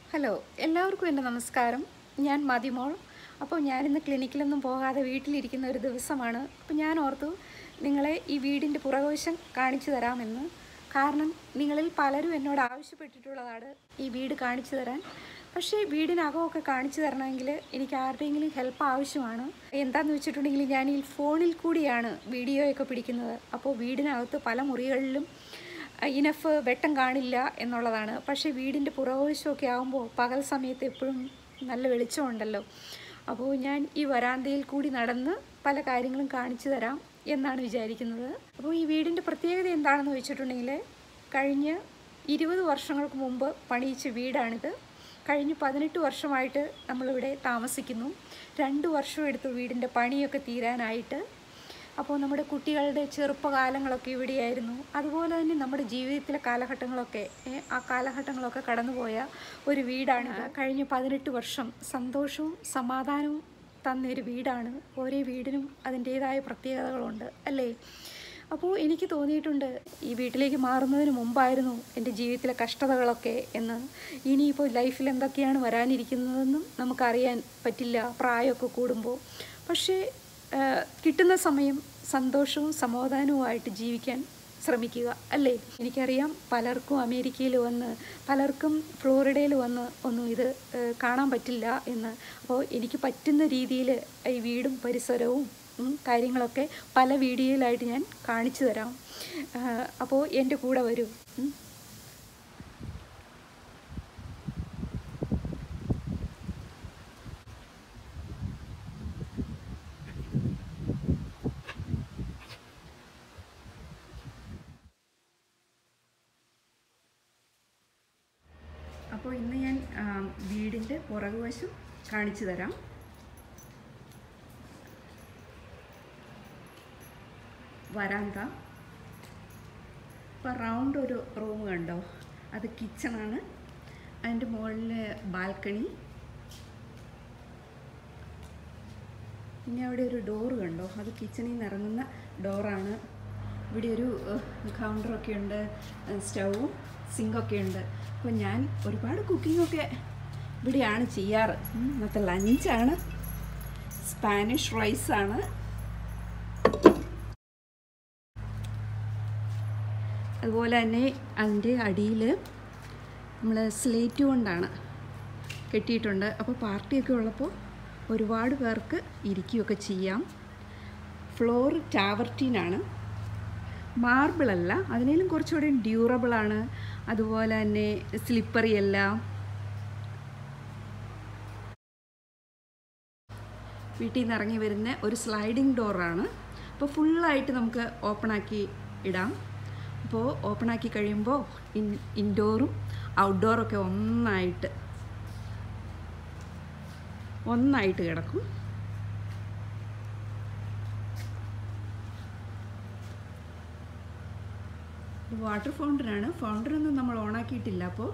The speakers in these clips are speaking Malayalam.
ഹലോ, എല്ലാവർക്കും എൻ്റെ നമസ്കാരം. ഞാൻ മതിമോൾ. അപ്പോൾ ഞാനിന്ന് ക്ലിനിക്കിലൊന്നും പോകാതെ വീട്ടിലിരിക്കുന്ന ഒരു ദിവസമാണ്. അപ്പോൾ ഞാൻ ഓർത്തു നിങ്ങളെ ഈ വീടിൻ്റെ പുറകുവശം കാണിച്ചു തരാമെന്ന്. കാരണം നിങ്ങളിൽ പലരും എന്നോട് ആവശ്യപ്പെട്ടിട്ടുള്ളതാണ് ഈ വീട് കാണിച്ചു തരാൻ. പക്ഷേ വീടിനകമൊക്കെ കാണിച്ചു തരണമെങ്കിൽ എനിക്ക് ആരുടെയെങ്കിലും ഹെൽപ്പ് ആവശ്യമാണ്. എന്താണെന്ന് വെച്ചിട്ടുണ്ടെങ്കിൽ ഞാൻ ഈ ഫോണിൽ കൂടിയാണ് വീഡിയോയൊക്കെ പിടിക്കുന്നത്. അപ്പോൾ വീടിനകത്ത് പല മുറികളിലും ഇനഫ് വെട്ടം കാണില്ല എന്നുള്ളതാണ്. പക്ഷേ വീടിൻ്റെ പുറകുവശമൊക്കെ ആകുമ്പോൾ പകൽ സമയത്ത് എപ്പോഴും നല്ല വെളിച്ചമുണ്ടല്ലോ. അപ്പോൾ ഞാൻ ഈ വരാന്തയിൽ കൂടി നടന്ന് പല കാര്യങ്ങളും കാണിച്ചു തരാം എന്നാണ് വിചാരിക്കുന്നത്. അപ്പോൾ ഈ വീടിൻ്റെ പ്രത്യേകത എന്താണെന്ന് വെച്ചിട്ടുണ്ടെങ്കിൽ കഴിഞ്ഞ 20 വർഷങ്ങൾക്ക് മുമ്പ് പണിയിച്ച വീടാണിത്. കഴിഞ്ഞ 18 വർഷമായിട്ട് നമ്മളിവിടെ താമസിക്കുന്നു. 2 വർഷം എടുത്തു വീടിൻ്റെ പണിയൊക്കെ തീരാനായിട്ട്. അപ്പോൾ നമ്മുടെ കുട്ടികളുടെ ചെറുപ്പകാലങ്ങളൊക്കെ ഇവിടെയായിരുന്നു. അതുപോലെ തന്നെ നമ്മുടെ ജീവിതത്തിലെ കാലഘട്ടങ്ങളൊക്കെ ആ കാലഘട്ടങ്ങളൊക്കെ കടന്നുപോയ ഒരു വീടാണിത്. കഴിഞ്ഞ 18 വർഷം സന്തോഷവും സമാധാനവും തന്നൊരു വീടാണ്. ഓരോ വീടിനും അതിൻ്റേതായ പ്രത്യേകതകളുണ്ട് അല്ലേ? അപ്പോൾ എനിക്ക് തോന്നിയിട്ടുണ്ട് ഈ വീട്ടിലേക്ക് മാറുന്നതിന് മുമ്പായിരുന്നു എൻ്റെ ജീവിതത്തിലെ കഷ്ടതകളൊക്കെ എന്ന്. ഇനിയിപ്പോൾ ലൈഫിൽ എന്തൊക്കെയാണ് വരാനിരിക്കുന്നതെന്നും നമുക്കറിയാൻ പറ്റില്ല പ്രായമൊക്കെ കൂടുമ്പോൾ. പക്ഷേ കിട്ടുന്ന സമയം സന്തോഷവും സമാധാനവുമായിട്ട് ജീവിക്കാൻ ശ്രമിക്കുക അല്ലേ? എനിക്കറിയാം പലർക്കും അമേരിക്കയിൽ വന്ന് പലർക്കും ഫ്ലോറിഡയിൽ വന്ന് ഒന്നും ഇത് കാണാൻ പറ്റില്ല എന്ന്. അപ്പോൾ എനിക്ക് പറ്റുന്ന രീതിയിൽ ഈ വീടും പരിസരവും കാര്യങ്ങളൊക്കെ പല വീഡിയോയിലായിട്ട് ഞാൻ കാണിച്ചു തരാം. അപ്പോൾ എൻ്റെ കൂടെ വരൂ. അപ്പോൾ ഇന്ന് ഞാൻ വീടിൻ്റെ പുറകുവശം കാണിച്ചു തരാം. വരാന്ത. ഇപ്പോൾ റൗണ്ട് ഒരു റൂം കണ്ടോ? അത് കിച്ചണാണ്. അതിൻ്റെ മുകളിൽ ബാൽക്കണി. പിന്നെ അവിടെ ഒരു ഡോറ് കണ്ടോ? അത് കിച്ചണിൽ നിന്ന് ഇറങ്ങുന്ന ഡോറാണ്. ഇവിടെ ഒരു കൗണ്ടറൊക്കെ ഉണ്ട്, സ്റ്റൗവും സിങ്കൊക്കെ ഉണ്ട്. അപ്പോൾ ഞാൻ ഒരുപാട് കുക്കിങ്ങൊക്കെ ഇവിടെയാണ് ചെയ്യാറ്. ഇന്നത്തെ ലഞ്ചാണ് സ്പാനിഷ് റൈസാണ്. അതുപോലെ തന്നെ അതിൻ്റെ അടിയിൽ നമ്മൾ സ്ലേറ്റ് കൊണ്ടാണ് കെട്ടിയിട്ടുണ്ട്. അപ്പോൾ പാർട്ടിയൊക്കെ ഉള്ളപ്പോൾ ഒരുപാട് പേർക്ക് ഇരിക്കുകയൊക്കെ ചെയ്യാം. ഫ്ലോർ ടാവർട്ടീനാണ്, മാർബിളല്ല, അതിനേലും കുറച്ചുകൂടി ഡ്യൂറബിളാണ്. അതുപോലെ തന്നെ സ്ലിപ്പറി അല്ല. വീട്ടിൽ നിന്ന് ഇറങ്ങി വരുന്ന ഒരു സ്ലൈഡിങ് ഡോറാണ്. അപ്പോൾ ഫുള്ളായിട്ട് നമുക്ക് ഓപ്പണാക്കി ഇടാം. അപ്പോൾ ഓപ്പണാക്കി കഴിയുമ്പോൾ ഇൻഡോറും ഔട്ട്ഡോറൊക്കെ ഒന്നായിട്ട് കിടക്കും. വാട്ടർ ഫൗണ്ടനാണ്. ഫൗണ്ടനൊന്നും നമ്മൾ ഓണാക്കിയിട്ടില്ല. അപ്പോൾ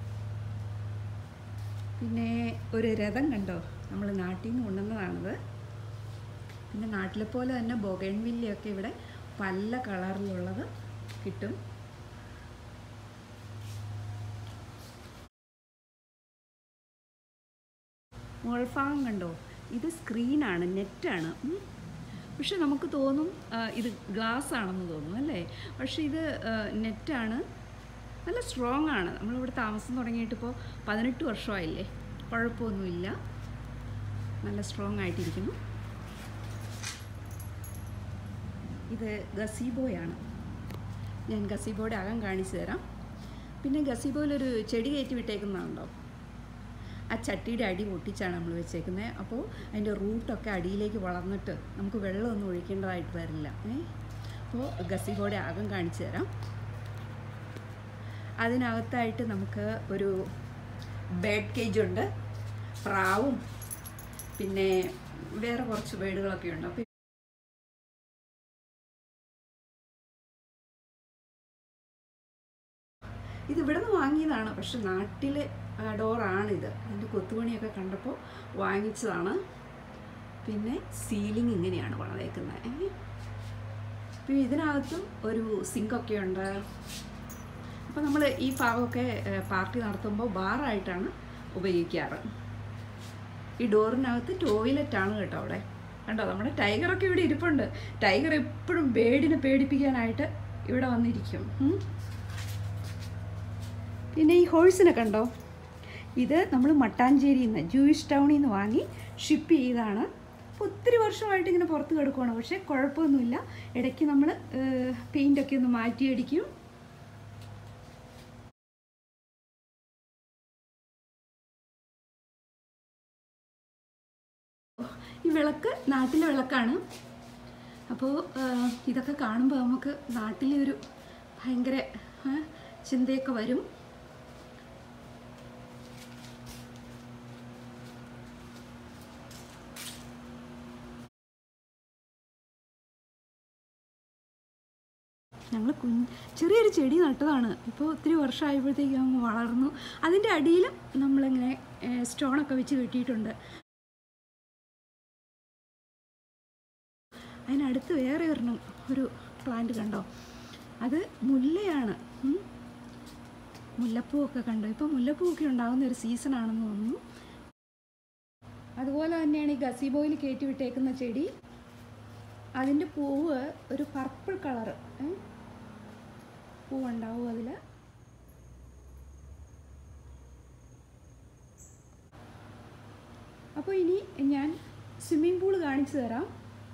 പിന്നെ ഒരു രഥം കണ്ടോ? നമ്മൾ നാട്ടിൽ നിന്ന് കൊണ്ടുവന്നതാണത്. പിന്നെ നാട്ടിലെ പോലെ തന്നെ ബൊഗൈൻവില്ലയൊക്കെ ഇവിടെ പല കളറിലുള്ളത് കിട്ടും. മുകൾഭാഗം കണ്ടോ? ഇത് സ്ക്രീനാണ്, നെറ്റാണ്. പക്ഷെ നമുക്ക് തോന്നും ഇത് ഗ്ലാസ് ആണെന്ന് തോന്നും അല്ലേ? പക്ഷേ ഇത് നെറ്റാണ്. നല്ല സ്ട്രോങ് ആണ്. നമ്മളിവിടെ താമസം തുടങ്ങിയിട്ടിപ്പോൾ 18 വർഷമായില്ലേ. കുഴപ്പമൊന്നുമില്ല, നല്ല സ്ട്രോങ് ആയിട്ടിരിക്കുന്നു. ഇത് ഗസീബോയാണ്. ഞാൻ ഗസീബോയുടെ അകം കാണിച്ചു തരാം. പിന്നെ ഗസീബോയിലൊരു ചെടി കയറ്റി വിട്ടേക്കുന്നതാണല്ലോ, ആ ചട്ടിയുടെ അടി പൊട്ടിച്ചാണ് നമ്മൾ വെച്ചേക്കുന്നത്. അപ്പോൾ അതിൻ്റെ റൂട്ടൊക്കെ അടിയിലേക്ക് വളർന്നിട്ട് നമുക്ക് വെള്ളമൊന്നും ഒഴിക്കേണ്ടതായിട്ട് വരില്ല. അപ്പോൾ ഗസീബോയുടെ അകം കാണിച്ചു തരാം. അതിനകത്തായിട്ട് നമുക്ക് ഒരു ബേർഡ് കേജുണ്ട്, പ്രാവും പിന്നെ വേറെ കുറച്ച് ബേർഡുകളൊക്കെ ഉണ്ട്. അപ്പോൾ ഇത് ഇവിടെ നിന്ന് വാങ്ങിയതാണ്. പക്ഷെ നാട്ടിലെ ഡോറാണിത്. അതിൻ്റെ കൊത്തുപണിയൊക്കെ കണ്ടപ്പോൾ വാങ്ങിച്ചതാണ്. പിന്നെ സീലിംഗ് ഇങ്ങനെയാണ് വളർന്നേക്കുന്നത്. അപ്പോൾ ഇതിനകത്തും ഒരു സിങ്കൊക്കെ ഉണ്ട്. അപ്പോൾ നമ്മൾ ഈ ഭാഗമൊക്കെ പാർട്ടി നടത്തുമ്പോൾ ബാറായിട്ടാണ് ഉപയോഗിക്കാറ്. ഈ ഡോറിനകത്ത് ടോയ്ലറ്റാണ് കേട്ടോ അവിടെ. കണ്ടോ, നമ്മുടെ ടൈഗറൊക്കെ ഇവിടെ ഇരിപ്പുണ്ട്. ടൈഗർ എപ്പോഴും ബേഡിനെ പേടിപ്പിക്കാനായിട്ട് ഇവിടെ വന്നിരിക്കും. പിന്നെ ഈ ഹോഴ്സിനെ കണ്ടോ, ഇത് നമ്മൾ മട്ടാഞ്ചേരിയിൽ നിന്ന്, ജൂയിഷ് ടൗണിൽ നിന്ന് വാങ്ങി ഷിപ്പ് ചെയ്താണ്. അപ്പോൾ ഒത്തിരി വർഷമായിട്ട് ഇങ്ങനെ പുറത്ത് കിടക്കുവാണ്. പക്ഷേ കുഴപ്പമൊന്നുമില്ല. ഇടയ്ക്ക് നമ്മൾ പെയിൻ്റൊക്കെ ഒന്ന് മാറ്റിയടിക്കും. ഈ വിളക്ക് നാട്ടിലെ വിളക്കാണ്. അപ്പോൾ ഇതൊക്കെ കാണുമ്പോൾ നമുക്ക് നാട്ടിലെ ഒരു ഭയങ്കര ചിന്തയൊക്കെ വരും. ഞങ്ങൾ ചെറിയൊരു ചെടി നട്ടതാണ്. ഇപ്പോൾ ഒത്തിരി വർഷമായപ്പോഴത്തേക്കും അങ്ങ് വളർന്നു. അതിൻ്റെ അടിയിൽ നമ്മളിങ്ങനെ സ്റ്റോണൊക്കെ വെച്ച് കെട്ടിയിട്ടുണ്ട്. അതിനടുത്ത് വേറെ ഒരെണ്ണം ഒരു പ്ലാന്റ് കണ്ടോ, അത് മുല്ലയാണ്. മുല്ലപ്പൂവൊക്കെ കണ്ടോ, ഇപ്പോൾ മുല്ലപ്പൂവൊക്കെ ഉണ്ടാകുന്ന ഒരു സീസണാണെന്ന് തോന്നുന്നു. അതുപോലെ തന്നെയാണ് ഈ ഗസീബോയിൽ കയറ്റി വിട്ടേക്കുന്ന ചെടി. അതിൻ്റെ പൂവ് ഒരു പർപ്പിൾ കളറ് പൂവുണ്ടാവും അതിൽ. അപ്പോൾ ഇനി ഞാൻ സ്വിമ്മിംഗ് പൂള് കാണിച്ചു തരാം.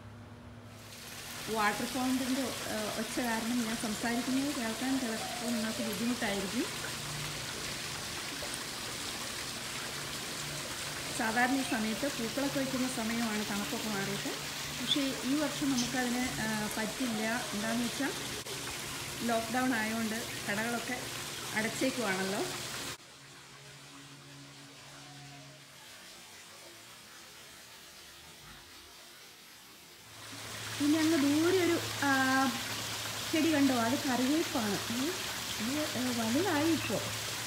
വാട്ടർ ഫൗണ്ടൻ്റെ ഒച്ച കാരണം ഞാൻ സംസാരിക്കുന്നത് കേൾക്കാൻ ചിലപ്പോൾ നിങ്ങൾക്ക് ബുദ്ധിമുട്ടായിരിക്കും. സാധാരണ ഈ സമയത്ത് പൂക്കളൊക്കെ വയ്ക്കുന്ന സമയമാണ്, തണുപ്പൊക്കെ മാറിയിട്ട്. പക്ഷേ ഈ വർഷം നമുക്കതിന് പറ്റില്ല. എന്താണെന്ന് വെച്ചാൽ ലോക്ക്ഡൗൺ ആയതുകൊണ്ട് കടകളൊക്കെ അടച്ചേക്കുവാണല്ലോ. പിന്നെ അങ്ങ് ദൂരെ ഒരു ചെടി കണ്ടോ, അത് കറിവേപ്പാണ്. അത് വലുതായി ഇപ്പോൾ.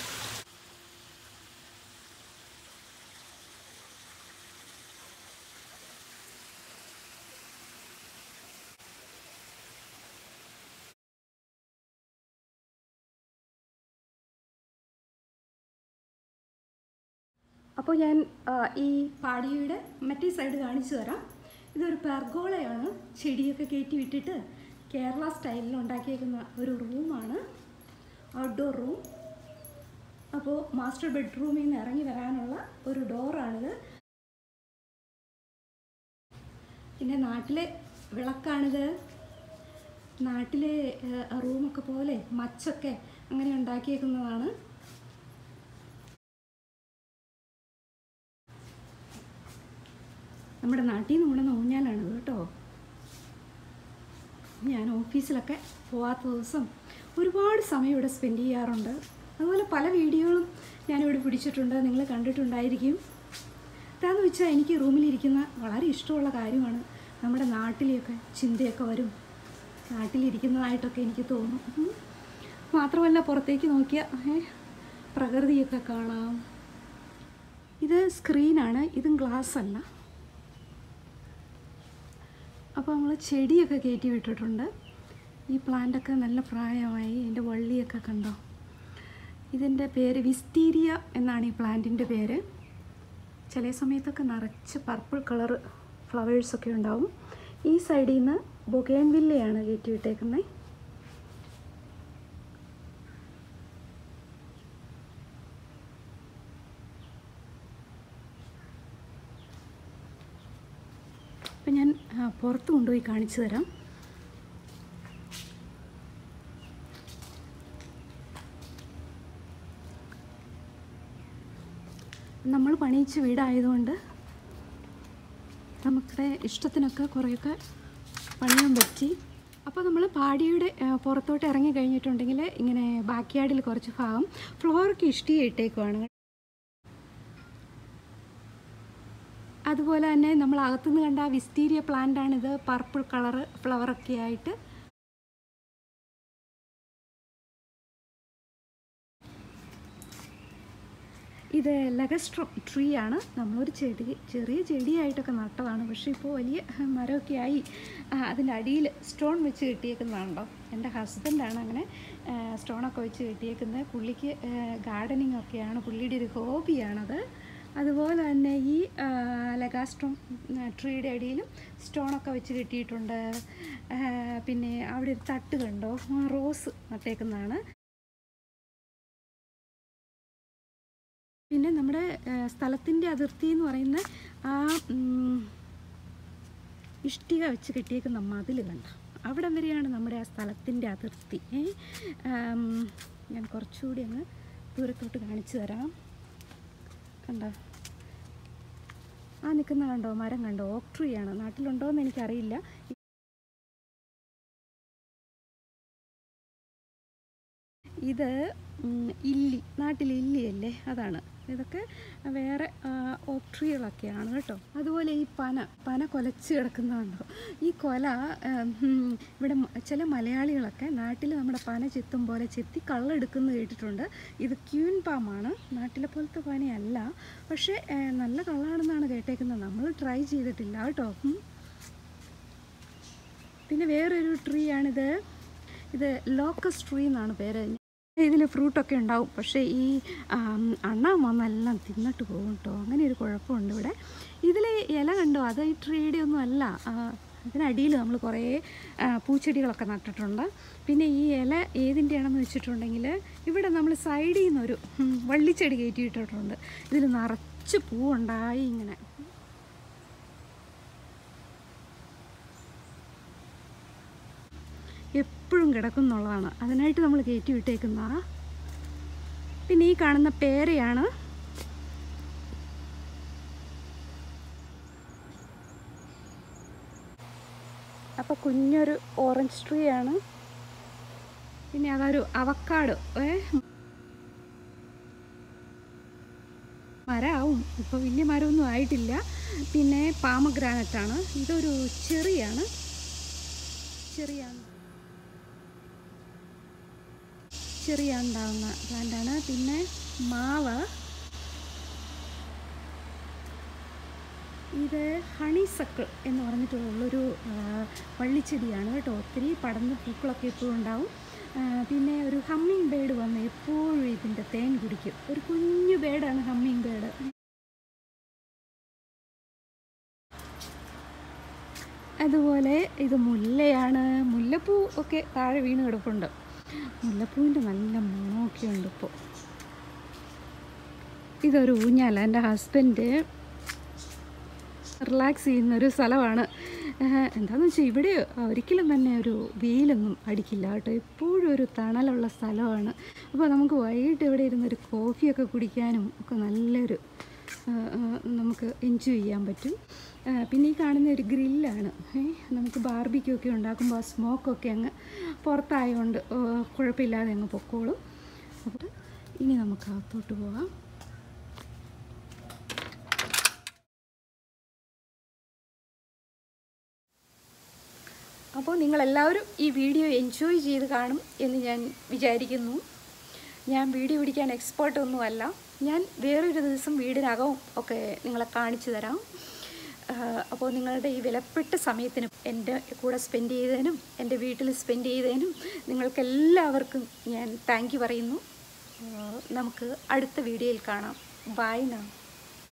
അപ്പോൾ ഞാൻ ഈ പാടിയുടെ മറ്റേ സൈഡ് കാണിച്ചു തരാം. ഇതൊരു പെർഗോളയാണ്. ചെടിയൊക്കെ കയറ്റി വിട്ടിട്ട് കേരള സ്റ്റൈലിൽ ഉണ്ടാക്കിയേക്കുന്ന ഒരു റൂമാണ്, ഔട്ട്ഡോർ റൂം. അപ്പോൾ മാസ്റ്റർ ബെഡ്റൂമിൽ നിന്ന് ഇറങ്ങി വരാനുള്ള ഒരു ഡോറാണിത്. പിന്നെ നാട്ടിലെ വിളക്കാണിത്. നാട്ടിലെ റൂമൊക്കെ പോലെ മച്ചൊക്കെ അങ്ങനെ ഉണ്ടാക്കിയേക്കുന്നതാണ്. നമ്മുടെ നാട്ടിൽ നിന്ന് കൊണ്ടുവന്ന ഊഞ്ഞാലാണിത് കേട്ടോ. ഞാൻ ഓഫീസിലൊക്കെ പോകാത്ത ദിവസം ഒരുപാട് സമയം ഇവിടെ സ്പെൻഡ് ചെയ്യാറുണ്ട്. അതുപോലെ പല വീഡിയോകളും ഞാനിവിടെ പിടിച്ചിട്ടുണ്ട്, നിങ്ങൾ കണ്ടിട്ടുണ്ടായിരിക്കും. എന്താണെന്ന് വെച്ചാൽ എനിക്ക് റൂമിലിരിക്കുന്ന വളരെ ഇഷ്ടമുള്ള കാര്യമാണ്. നമ്മുടെ നാട്ടിലെയൊക്കെ ചിന്തയൊക്കെ വരും, നാട്ടിലിരിക്കുന്നതായിട്ടൊക്കെ എനിക്ക് തോന്നും. മാത്രമല്ല പുറത്തേക്ക് നോക്കിയാൽ പ്രകൃതിയൊക്കെ കാണാം. ഇത് സ്ക്രീനാണ്, ഇതും ഗ്ലാസ് അല്ല. അപ്പോൾ നമ്മൾ ചെടിയൊക്കെ കയറ്റി വിട്ടിട്ടുണ്ട്. ഈ പ്ലാന്റൊക്കെ നല്ല പ്രായമായി. ഇതിൻ്റെ വള്ളിയൊക്കെ കണ്ടോ. ഇതിൻ്റെ പേര് വിസ്റ്റീരിയ എന്നാണ് ഈ പ്ലാന്റിൻ്റെ പേര്. ചില സമയത്തൊക്കെ നിറച്ച് പർപ്പിൾ കളർ ഫ്ലവേഴ്സൊക്കെ ഉണ്ടാവും. ഈ സൈഡിൽ നിന്ന് ബൊഗേൻവില്ലയാണ് കയറ്റി വിട്ടേക്കുന്നത്. അപ്പം ഞാൻ പുറത്ത് കൊണ്ടുപോയി കാണിച്ചു തരാം. നമ്മൾ പണിയിച്ച വീടായതുകൊണ്ട് നമുക്കിടെ ഇഷ്ടത്തിനൊക്കെ കുറേയൊക്കെ പണിയാൻ പറ്റി. അപ്പോൾ നമ്മൾ പാടിയുടെ പുറത്തോട്ട് ഇറങ്ങി കഴിഞ്ഞിട്ടുണ്ടെങ്കിൽ ഇങ്ങനെ ബാക്ക് യാർഡിൽ കുറച്ച് ഭാഗം ഫ്ലോറൊക്കെ ഇഷ്ടിക ഇട്ടേക്കുവാണ്. അതുപോലെ തന്നെ നമ്മൾ അകത്തുനിന്ന് കണ്ട വിസ്റ്റീരിയ പ്ലാന്റാണിത്. പർപ്പിൾ കളറ് ഫ്ലവറൊക്കെ ആയിട്ട്. ഇത് ലഗസ്ട്രം ട്രീ ആണ്. നമ്മളൊരു ചെറിയ ചെടിയായിട്ടൊക്കെ നട്ടതാണ്. പക്ഷേ ഇപ്പോൾ വലിയ മരമൊക്കെ ആയി. അതിൻ്റെ അടിയിൽ സ്റ്റോൺ വെച്ച് കെട്ടിയേക്കുന്നതാണല്ലോ. എൻ്റെ ഹസ്ബൻഡാണ് അങ്ങനെ സ്റ്റോണൊക്കെ വെച്ച് കെട്ടിയേക്കുന്നത്. പുള്ളിക്ക് ഗാർഡനിങ് ഒക്കെയാണ് പുള്ളിയുടെ ഒരു ഹോബിയാണത്. അതുപോലെ തന്നെ ഈ ലഗാസ്ട്രോം ട്രീയുടെ അടിയിലും സ്റ്റോണൊക്കെ വെച്ച് കെട്ടിയിട്ടുണ്ട്. പിന്നെ അവിടെ ഒരു തട്ട് കണ്ടോ, റോസ് നട്ടേക്കുന്നതാണ്. പിന്നെ നമ്മുടെ സ്ഥലത്തിൻ്റെ അതിർത്തി എന്ന് പറയുന്ന ആ ഇഷ്ടിക വെച്ച് കെട്ടിയേക്കുന്ന മതിൽ കണ്ട അവിടം വരെയാണ് നമ്മുടെ ആ സ്ഥലത്തിൻ്റെ അതിർത്തി. ഞാൻ കുറച്ചുകൂടി അങ്ങ് ദൂരത്തോട്ട് കാണിച്ചു തരാം. കണ്ടോ, ആ നിൽക്കുന്ന കണ്ടോ, മരം കണ്ടോ, ഓക്ക് ട്രീ ആണ്. നാട്ടിലുണ്ടോ എന്ന് എനിക്കറിയില്ല. ഇത് ഇല്ലി, നാട്ടിൽ ഇല്ലിയല്ലേ, അതാണ്. ഇതൊക്കെ വേറെ ഓക്ക് ട്രീകളൊക്കെയാണ് കേട്ടോ. അതുപോലെ ഈ പന കൊലച്ച് കിടക്കുന്നതുണ്ടോ, ഈ കൊല ഇവിടെ ചില മലയാളികളൊക്കെ നാട്ടിൽ നമ്മുടെ പന ചെത്തും പോലെ ചെത്തി കള്ളെടുക്കുന്നത് കേട്ടിട്ടുണ്ട്. ഇത് ക്യൂൻ പാമാണ്, നാട്ടിലെ പോലത്തെ പനയല്ല, പക്ഷേ നല്ല കള്ളാണെന്നാണ് കേട്ടേക്കുന്നത്. നമ്മൾ ട്രൈ ചെയ്തിട്ടില്ല കേട്ടോ. പിന്നെ വേറൊരു ട്രീ ആണിത്. ഇത് ലോക്കസ് ട്രീ എന്നാണ് പേര്. ഇതിൽ ഫ്രൂട്ടൊക്കെ ഉണ്ടാവും, പക്ഷേ ഈ അണ്ണാൻ വന്നെല്ലാം തിന്നിട്ട് പോകും കേട്ടോ. അങ്ങനെ ഒരു കുഴപ്പമുണ്ട് ഇവിടെ. ഇതിൽ ഇല കണ്ടോ, അത് ഈ ട്രീയുടെ ഒന്നും അല്ല. അതിനടിയിൽ നമ്മൾ കുറേ പൂച്ചെടികളൊക്കെ നട്ടിട്ടുണ്ട്. പിന്നെ ഈ ഇല ഏതിൻ്റെയാണെന്ന് വെച്ചിട്ടുണ്ടെങ്കിൽ ഇവിടെ നമ്മൾ സൈഡിൽ നിന്നൊരു വള്ളിച്ചെടി കയറ്റിയിട്ടിട്ടുണ്ട്. ഇതിൽ നിറച്ച് പൂവുണ്ടായി ഇങ്ങനെ. എപ്പോഴും കിടക്കും എന്നുള്ളതാണ്, അതിനായിട്ട് നമ്മൾ കയറ്റി വിട്ടേക്കുന്ന. പിന്നെ ഈ കാണുന്ന പേരയാണ്. അപ്പോൾ കുഞ്ഞൊരു ഓറഞ്ച് ട്രീ ആണ്. പിന്നെ അതൊരു അവക്കാഡോ മരമാവും, ഇപ്പോൾ വലിയ മരമൊന്നും ആയിട്ടില്ല. പിന്നെ പാമഗ്രാനറ്റാണ്. ഇതൊരു ചെറിയാണ്. ചെറിയ ഉണ്ടാകുന്ന പ്ലാന്റാണ്. പിന്നെ മാവ്, ഇത് ഹണിസക്കിൾ എന്ന് പറഞ്ഞിട്ടുള്ളൊരു വള്ളിച്ചെടിയാണ് കേട്ടോ. ഒത്തിരി പടർന്ന് പൂക്കളൊക്കെ എപ്പോഴും ഉണ്ടാവും. പിന്നെ ഒരു ഹമ്മിങ് ബേർഡ് വന്ന് എപ്പോഴും ഇതിൻ്റെ തേൻ കുടിക്കും. ഒരു കുഞ്ഞു ബേർഡാണ് ഹമ്മിങ് ബേർഡ്. അതുപോലെ ഇത് മുല്ലയാണ്. മുല്ലപ്പൂ ഒക്കെ താഴെ വീണ് കിടപ്പുണ്ട്. മുല്ലപ്പൂവിൻ്റെ നല്ല മണമൊക്കെ ഉണ്ട് ഇപ്പോൾ. ഇതൊരു ഊഞ്ഞാല. എൻ്റെ ഹസ്ബൻഡ് റിലാക്സ് ചെയ്യുന്നൊരു സ്ഥലമാണ്. എന്താണെന്ന് വെച്ചാൽ ഇവിടെ ഒരിക്കലും തന്നെ ഒരു വെയിലൊന്നും അടിക്കില്ല കേട്ടോ. എപ്പോഴും ഒരു തണലുള്ള സ്ഥലമാണ്. അപ്പോൾ നമുക്ക് വൈകിട്ട് ഇവിടെ ഇരുന്നൊരു കോഫിയൊക്കെ കുടിക്കാനും ഒക്കെ നല്ലൊരു നമുക്ക് എൻജോയ് ചെയ്യാൻ പറ്റും. പിന്നെ ഈ കാണുന്ന ഒരു ഗ്രില്ലാണ്. നമുക്ക് ബാർബിക്യൂ ഒക്കെ ഉണ്ടാക്കുമ്പോൾ ആ സ്മോക്കൊക്കെ അങ്ങ് പുറത്തായതുകൊണ്ട് കുഴപ്പമില്ലാതെ അങ്ങ് പൊക്കോളും. അപ്പോൾ ഇനി നമുക്ക് അകത്തോട്ട് പോകാം. അപ്പോൾ നിങ്ങളെല്ലാവരും ഈ വീഡിയോ എൻജോയ് ചെയ്ത് കാണും എന്ന് ഞാൻ വിചാരിക്കുന്നു. ഞാൻ വീഡിയോ പിടിക്കാൻ എക്സ്പേർട്ടൊന്നുമല്ല. ഞാൻ വേറൊരു ദിവസം വീടിനകവും ഒക്കെ നിങ്ങളെ കാണിച്ചു തരാം. അപ്പോൾ നിങ്ങളുടെ ഈ വിലപ്പെട്ട സമയത്തിന് എൻ്റെ കൂടെ സ്പെൻഡ് ചെയ്തതിനും എൻ്റെ വീട്ടിൽ സ്പെൻഡ് ചെയ്തതിനും നിങ്ങൾക്കെല്ലാവർക്കും ഞാൻ താങ്ക് യു പറയുന്നു. നമുക്ക് അടുത്ത വീഡിയോയിൽ കാണാം. Bye now.